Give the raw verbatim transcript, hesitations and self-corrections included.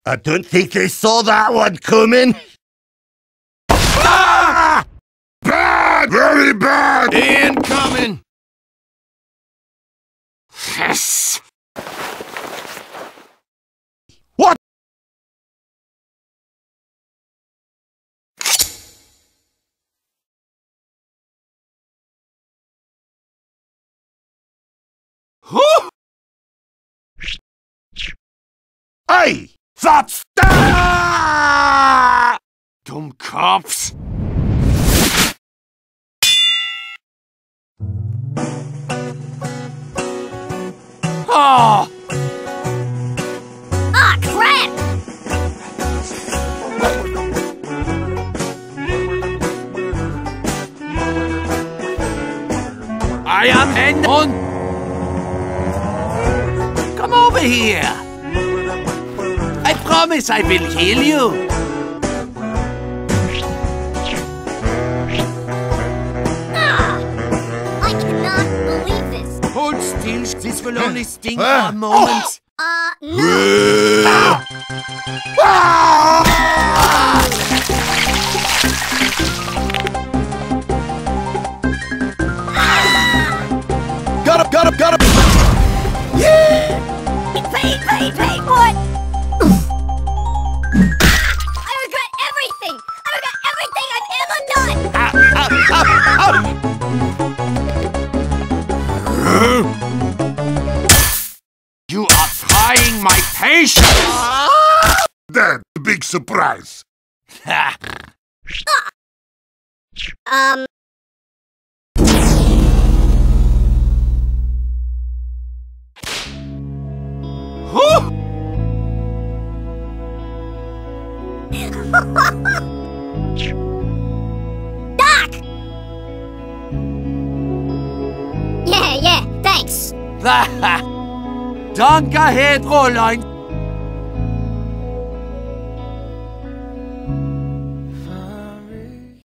I don't think they saw that one coming. Ah! Bad! Very bad! Incoming! Yes! What? Huh? Hey! That's... Ah! Dumb cops! Oh! Ah, crap! I am Edmund! Come over here! I promise I will heal you! Ah! I cannot believe this! Hold still, this will only sting for a moment. Uh, no! Got him, got him, got him! Yeah! Pain, pain, pain, what? I regret everything! I regret everything I've ever done! Ow, ow, ow, ow. You are trying my patience! Then, the big surprise. Um... Huh? Doc! Yeah, yeah, thanks. Danke, Hedrolein.